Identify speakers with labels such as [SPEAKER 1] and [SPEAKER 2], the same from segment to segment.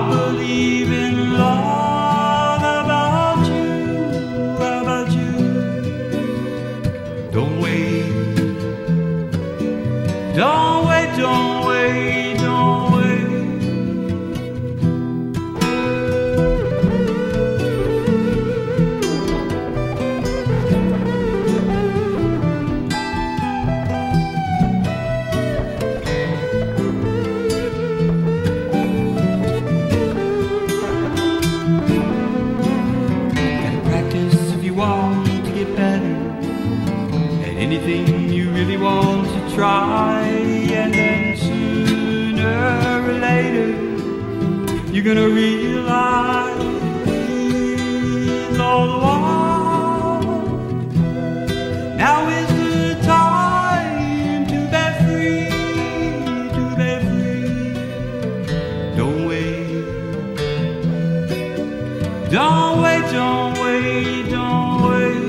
[SPEAKER 1] I'll believe in love. How about you? How about you? Don't wait. Don't wait, don't wait, don't wait. Anything you really want to try, and then sooner or later you're gonna realize all the while now is the time to be free, to be free. Don't wait, don't wait, don't wait, don't wait.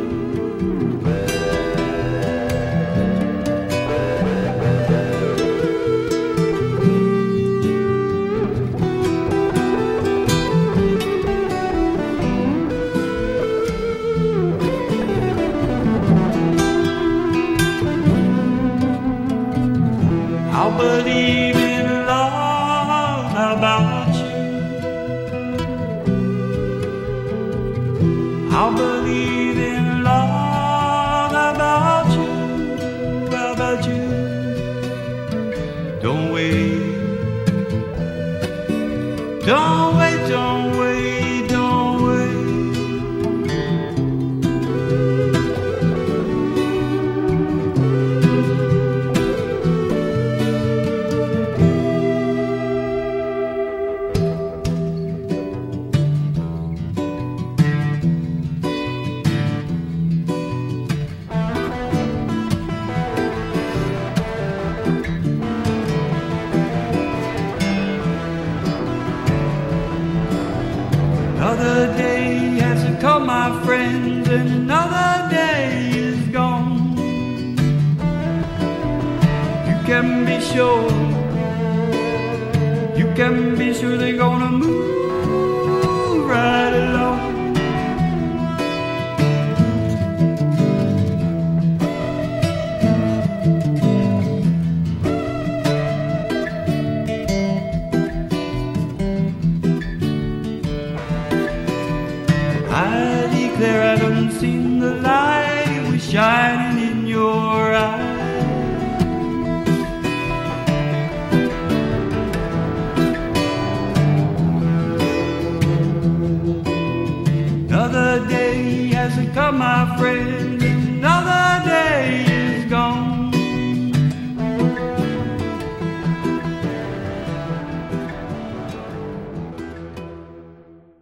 [SPEAKER 1] I'll believe in love. How about you? I'll believe in love. How about you? How about you? Don't wait. Don't wait, don't wait, don't wait. Another day has come, my friends, and another day is gone. You can be sure, you can be sure they're gonna move right along. I declare I haven't seen the light, it was shining in your eyes. Another day has come, my friend,